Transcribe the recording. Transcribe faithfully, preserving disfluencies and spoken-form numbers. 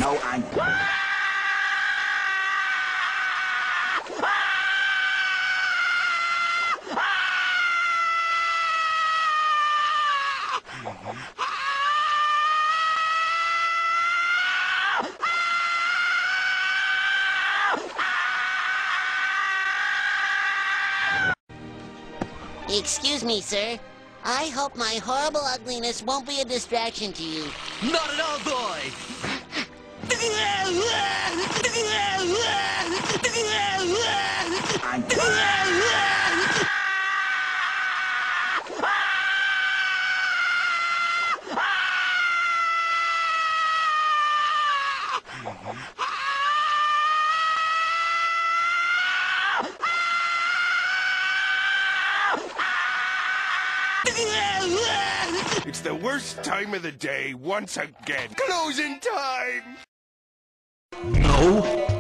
No, I'm... Excuse me, sir. I hope my horrible ugliness won't be a distraction to you. Not at all, boy! I'm... It's the worst time of the day once again. Closing time! No.